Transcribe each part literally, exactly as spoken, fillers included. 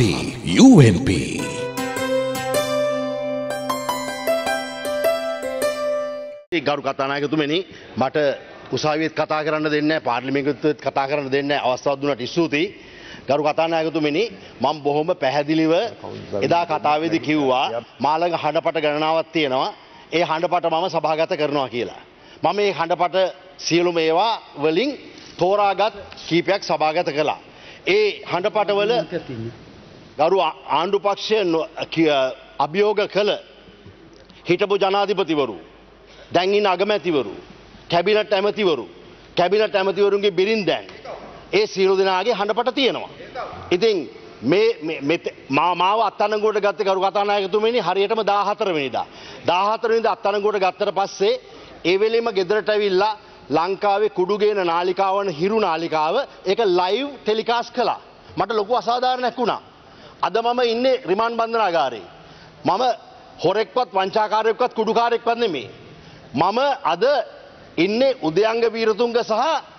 Party U N P. ගරු කතානායකතුමනි මට උසාවියේත් කතා කරන්න දෙන්නේ නැහැ පාර්ලිමේන්තුවේත් කතා කරන්න දෙන්නේ නැහැ අවස්ථාවක් දුන්නට ස්තුතියි. ගරු කතානායකතුමනි මම බොහොම පැහැදිලිව එදා කතාවේදී කිව්වා මා ළඟ හඬපට ගණනාවක් තියෙනවා. ඒ හඬපට මම සභාගත කරනවා කියලා. මම මේ හඬපට සියලුම ඒවා වලින් තෝරාගත් කීපයක් සභාගත කළා. ඒ හඬපටවල ගරු ආණ්ඩු පක්ෂය අභියෝග කළ හිටපු ජනාධිපතිවරු දැන් ඉන්න අගමැතිවරු කැබිනට් ඇමතිවරු කැබිනට් ඇමතිවරුන්ගේ බිරින්දැන් ඒ සියලු දෙනාගේ හඬපට තියෙනවා. ඉතින් මේ මාව අත්අඩංගුවට ගත්තේ ගරු කතානායකතුමනි හරියටම දාහතර වෙනිදා. දාහතර වෙනිදා අත්අඩංගුවට ගත්තට පස්සේ ඒ වෙලෙම ගෙදරට ඇවිල්ලා ලංකාවේ කුඩු ගේන නාලිකාවන හිරු නාලිකාව ඒක ලයිව් ටෙලිකාස්ට් කළා. මට ලොකු අසාධාරණයක් වුණා. අද මම ඉන්නේ රිමාන්ඩ් බන්ධනාගාරේ. මම හොරෙක්වත් වංචාකාරයෙක්වත් කුඩුකාරයෙක්වත් නෙමෙයි. මම අද ඉන්නේ උදයංග වීරතුංග සහ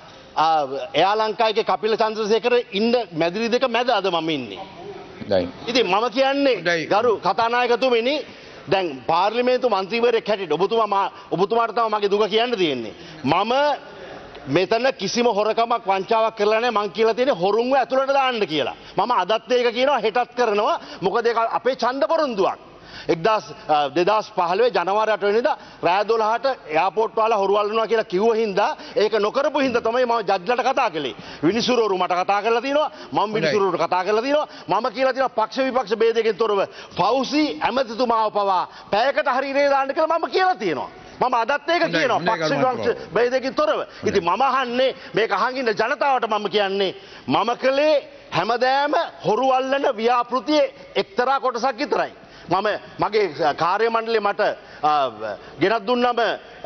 එයා ලංකාවේ කපිල චන්ද්‍රසේකර ඉන්න මැදිරි දෙක මැද අද මම ඉන්නේ. ඉතින් මම කියන්නේ ගරු කතානායකතුමනි දැන් පාර්ලිමේන්තු මන්ත්‍රීවරයෙක් හැටියට ඔබතුමා ඔබතුමාට තමයි මගේ දුක කියන්න තියෙන්නේ. මම මෙතන කිසිම හොරකමක් වංචාවක් කරලා නැහැ. මං කියලා තියෙන්නේ හොරුන්ව ඇතුළට දාන්න කියලා. මම අදත් ඒක කියනවා හෙටත් කරනවා. මොකද ඒක අපේ ඡන්ද පොරොන්දුවක්. දෙදහස් පහළොව ජනවාරි අට වෙනිදා රෑ දොළහට එයාපෝට් වල හොරු අල්ලනවා කියලා කිව්ව හින්දා ඒක නොකරපු හින්දා තමයි මම ජජ්ලට කතා කළේ. විනිසුරුවරු මට කතා කරලා තිනවා. මම විනිසුරුවරුට කතා කරලා තිනවා. මම කියලා තිනවා පක්ෂ විපක්ෂ ભેදයෙන් තොරව ෆෞසි ඇමතිතුමාව පවා පැයකට හරි ඉරේ දාන්න කියලා මම කියලා තියෙනවා. මම අදත් ඒක කියනවා පක්ෂ විපක්ෂ ભેදයෙන් තොරව. ඉතින් මම අහන්නේ මේක අහන් ඉන්න ජනතාවට මම කියන්නේ මම කළේ හැමදාම හොරු අල්ලන ව්‍යාපෘතියේ එක්තරා කොටසක් විතරයි. මම මගේ කාර්ය මණ්ඩලේ මට ගෙනත් දුන්නම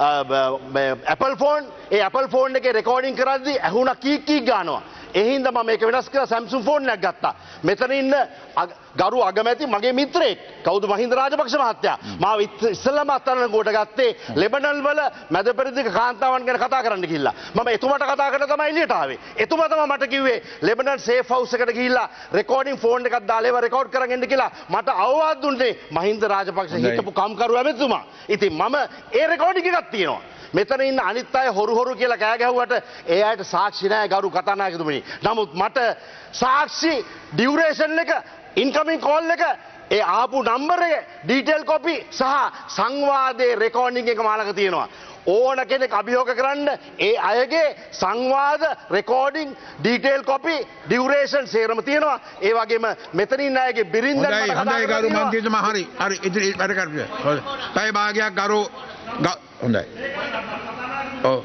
Apple phone ඒ Apple phone එකේ රෙකෝඩින් කරද්දී ඇහුණා කීක් කීක් ගන්නවා. ඒ හින්දා මම මේක වෙනස් කරලා Samsung phone එකක් ගත්තා. මෙතන ඉන්න ගරු අගමැති මගේ මිත්‍රයෙක් කවුද මහින්ද රාජපක්ෂ මහත්තයා. මාව ඉස්සෙල්ලාම අත්අඩංගුවට ගත්තේ ලෙබනන් වල මැද පෙරදිග කාන්තාවන් ගැන කතා කරන්න ගිහිල්ලා. මම එතුමාට කතා කරලා තමයි එළියට ආවේ. එතුමා තමයි මට කිව්වේ ලෙබනන් සේෆ් හවුස් එකට ගිහිල්ලා රෙකෝඩින් ෆෝන් එකක් දාලා ඒවා රෙකෝඩ් කරන් එන්න කියලා මට අවවාද දුන්නේ මහින්ද රාජපක්ෂ හිටපු කම්කරු ඇමතිතුමා. ඉතින් මම ඒ රෙකෝඩින් එකක් තියෙනවා. මෙතන ඉන්න අනිත් අය හොරු හොරු කියලා කෑ ගැහුවට ඒ අයට සාක්ෂි නැහැ ගරු කතානායකතුමනි. නමුත් මට සාක්ෂි ඩියුරේෂන් එක ඉන්කමින් කෝල් එක ඒ ආපු නම්බර් එක ඩීටේල් කොපි සහ සංවාදයේ රෙකෝඩින් එක මාලක තියෙනවා. ඕන කෙනෙක් අභියෝග කරන්න ඒ අයගේ සංවාද රෙකෝඩින් ඩීටේල් කොපි ඩියුරේෂන් සේරම තියෙනවා. ඒ වගේම මෙතන ඉන්න අයගේ බිරින්දන් මට කතා කරලා හොඳයි ගරු මන්ත්‍රීතුමා හරි හරි ඉතින් වැඩ කරපිය. හොඳයි. පැය භාගයක් ගරු හොඳයි. ඔව්.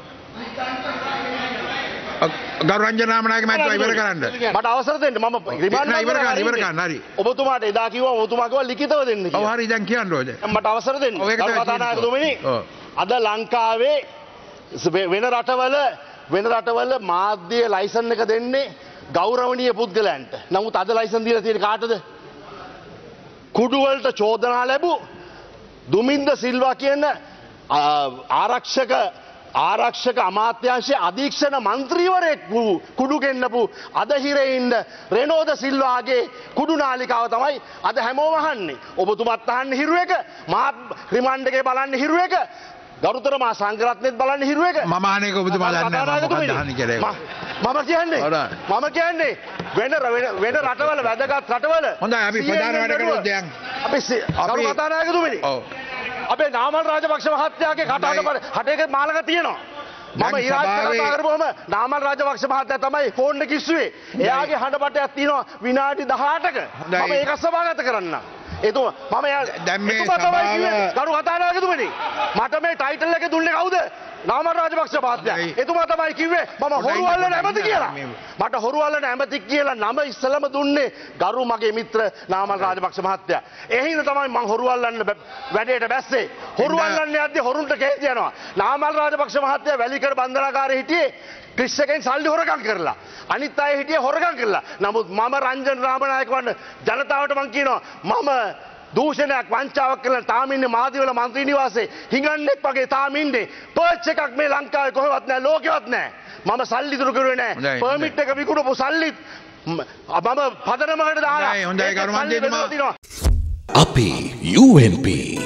ගරු රංජනාමනායක මහත්මයා ඉවර කරන්න. මට අවසර දෙන්න මම රිමාන්ඩ් ඉවර කරන්න ඉවර කරන්න හරි. ඔබතුමාට එදා කිව්වා ඔබතුමා කිව්වා ලිඛිතව දෙන්න කියලා. ඔව් හරි දැන් කියන්න ඕනේ. මට අවසර දෙන්න. ගරු කතානායකතුමනි අද ලංකාවේ වෙන රටවල වෙන රටවල මාධ්‍ය ලයිසන් එක දෙන්නේ ගෞරවනීය පුද්ගලයන්ට. නමුත් අද ලයිසන් දීලා තියෙන්නේ කාටද? කුඩු වලට චෝදනා ලැබු දුමින්ද සිල්වා කියන ආරක්ෂක ආරක්ෂක අමාත්‍යාංශයේ අධීක්ෂණ මන්ත්‍රීවරයෙක් වූ කුඩු ගෙන්නපු අද හිරේ ඉන්න රෙනෝද සිල්වාගේ කුඩු නාලිකාව තමයි අද හැමෝම අහන්නේ. ඔබතුමත් අහන්නේ හිරු එක, මාත් රිමාන්ඩ් එකේ බලන්නේ හිරු එක, ගරුතර මා සංඝරත්නෙත් බලන්නේ හිරු එක. මම අහන්නේ ඔබතුමා දන්නේ නැහැ මම මොකක්ද අහන්නේ කියලා. මම කියන්නේ මම කියන්නේ වෙන වෙන රටවල වැදගත් රටවල හොඳයි අපි ප්‍රධාන වැඩ කරමු දැන්. අපි ගරු කතානායකතුමනි. ඔව්. අපේ නාමල් රාජපක්ෂ මහත්තයාගේ කටහඬ හටේක මාලක තියෙනවා. මම ඊරාජ් කතා කරපුවම නාමල් රාජපක්ෂ මහත්තයා තමයි ෆෝන් එක කිස්සුවේ. එයාගේ හඬපටයක් තියෙනවා විනාඩි දහඅටක. මම ඒක සභාගත කරන්න. එතුමා මම දැන් මේ ගරු කතානායකතුමනි මට මේ ටයිටල් එක දුන්නේ කවුද? නාමල් රාජපක්ෂ මහත්තයා. එතුමා තමයි කිව්වේ මම හොරු අල්ලන ඇමති කියලා. මට හොරු අල්ලන ඇමති කියලා නම ඉස්සලම දුන්නේ ගරු මගේ මිත්‍ර නාමල් රාජපක්ෂ මහත්තයා. ඒ හින්දා තමයි මම හොරු අල්ලන්න වැඩේට බැස්සේ. හොරු අල්ලන්න යද්දී හොරුන්ට කේන්ති යනවා. නාමල් රාජපක්ෂ මහත්තයා වැලිකඩ බන්ධනාගාරේ හිටියේ ක්‍රිස් එකෙන් සල්ලි හොරකම් කරලා. අනිත් අය හිටියේ හොරකම් කරලා. නමුත් මම රංජන් රාමනායක වන්න ජනතාවට මම කියනවා මම දූෂණයක් වංචාවක් කරලා තාම ඉන්නේ මාදිවල මන්ත්‍රී නිවාසේ හිඟන්නෙක් වගේ තාම ඉන්නේ. පර්ච් එකක් මේ ලංකාවේ කොහෙවත් නැහැ ලෝකෙවත් නැහැ. මම සල්ලි දුරු කරුවේ නැහැ. පර්මිට් එක විකුණපු සල්ලිත් මම පදනමකට දාලා හොඳයි, හොඳයි, ගරු මන්ත්‍රීතුමා. අපි U N P